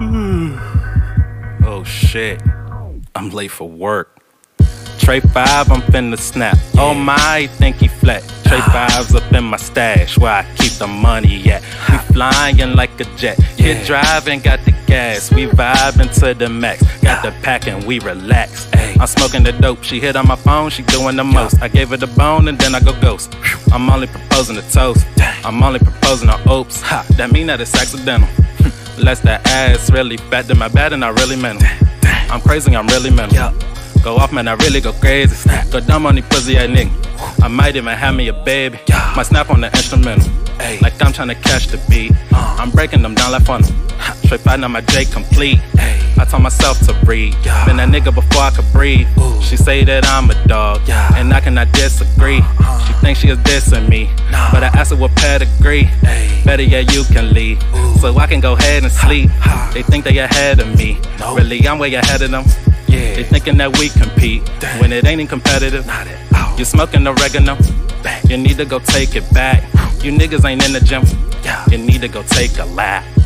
Oh shit, I'm late for work. Trey 5, I'm finna snap. Oh my, think he flat. Trey 5's up in my stash, where I keep the money at. We flying like a jet. Kid driving, got the gas. We vibing to the max. Got the pack and we relax. I'm smoking the dope. She hit on my phone, she doing the most. I gave her the bone and then I go ghost. I'm only proposing a toast. I'm only proposing a oops. That mean that it's accidental. Unless that ass really fat, then my bad and I really meant it. I'm crazy, I'm really mental. Go off, man, I really go crazy. Go dumb on the pussy ass nigga. I might even have me a baby. Might snap on the instrumental, like I'm tryna catch the beat. I'm breaking them down like funnel. Straight 5, now my J complete. I told myself to breathe. Been that nigga before I could breathe. She say that I'm a dog, and I cannot disagree. She thinks she is dissing me, but I asked her what pedigree. Better yet, you can leave, so I can go ahead and sleep. They think they ahead of me, really I'm way ahead of them. They thinking that we compete, when it ain't even competitive. You smoking oregano, you need to go take it back. You niggas ain't in the gym, you need to go take a lap.